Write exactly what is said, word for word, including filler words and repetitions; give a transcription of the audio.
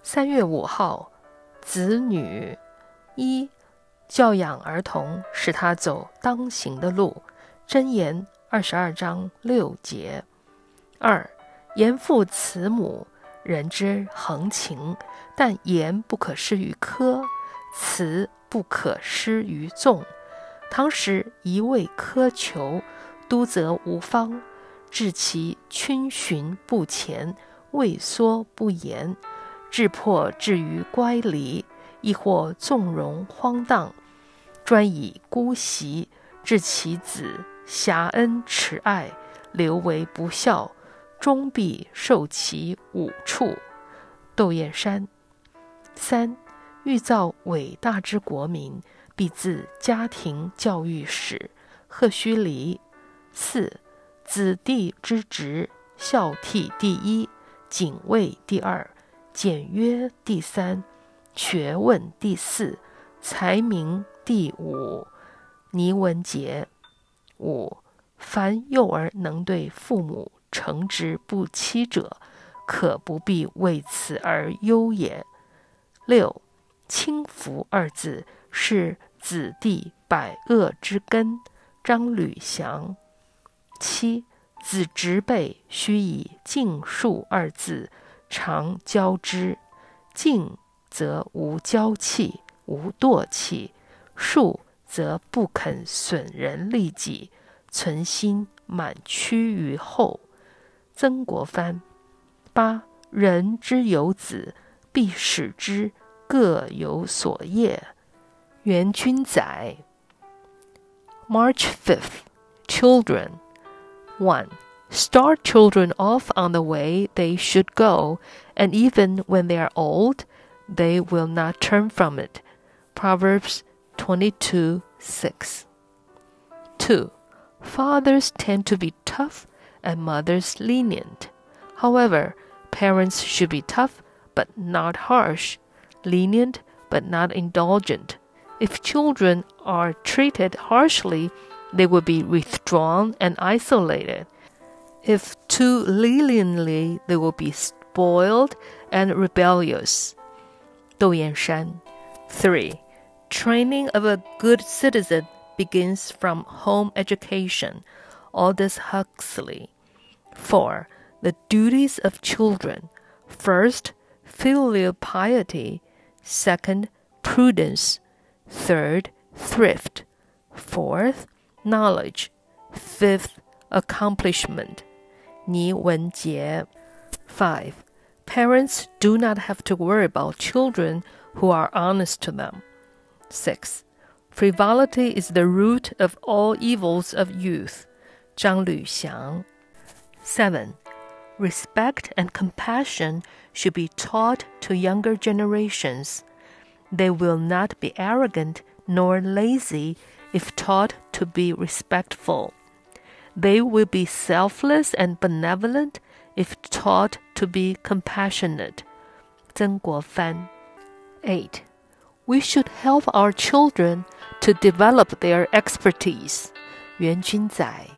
三月五号，子女。一、教养儿童，使他走当行的路。箴言二十二章六节。二、严父慈母，人之恒情，但严不可施于苛，慈不可施于纵。倘使一味苛求，督责无方，致其逡巡不前，畏缩不言，致迫至于乖离，亦或纵容荒荡，专以姑息，致其子遐恩慈爱，流为不孝，终必受其侮处。窦燕山。三、欲造伟大之国民，必自家庭教育始。赫胥黎。四、子弟之职，孝悌第一，谨畏第二，简约第三，学问第四，才名第五。倪文杰。五、凡幼儿能对父母诚直不欺者，可不必为此而忧也。六、轻浮二字是子弟百恶之根。张吕祥。七、子侄辈须以敬恕二字常教之。敬则无骄气，无惰气；恕则不肯损人利己，存心满屈于后。曾国藩。八、人之有子，必使之各有所业。袁君载。March fifth. Children. one. Start children off on the way they should go, and even when they are old, they will not turn from it. Proverbs twenty-two six. two. Fathers tend to be tough and mothers lenient. However, parents should be tough but not harsh, lenient but not indulgent. If children are treated harshly, they will be withdrawn and isolated. If too leniently, they will be spoiled and rebellious. 窦燕山。three. Training of a good citizen begins from home education. Aldous Huxley. four. The duties of children. First, filial piety. Second, prudence. Third, thrift. Fourth, knowledge. Fifth, accomplishment. 倪文杰。five. Parents do not have to worry about children who are honest to them. six. Frivolity is the root of all evils of youth. 张吕祥。seven. Respect and compassion should be taught to younger generations. They will not be arrogant nor lazy if taught to be respectful. They will be selfless and benevolent if taught to be compassionate. 曾国藩。eight. We should help our children to develop their expertise. 袁君载。